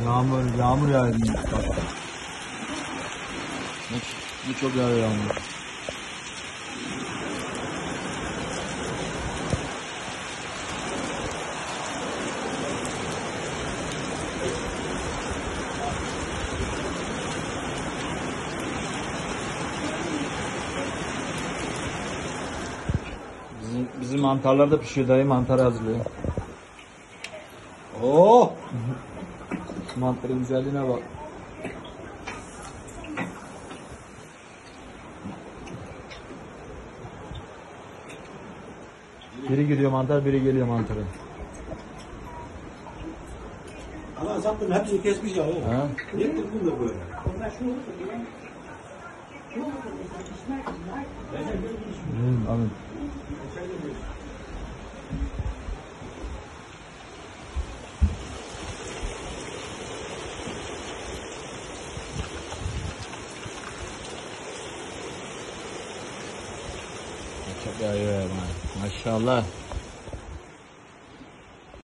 Yağmur yağıyor. Bak. Bu çok yağıyor yağmur. Bizim mantarlar da pişiyor, dayı mantar hazırlıyor. Oh! Mantarın güzelliğine bak. Biri giriyor mantar, biri geliyor mantarı. Ama zaten hepsini kesmiş ya. Ha? Niye kırdın da böyle? Amin. Çok yağıyor ya. Maşallah.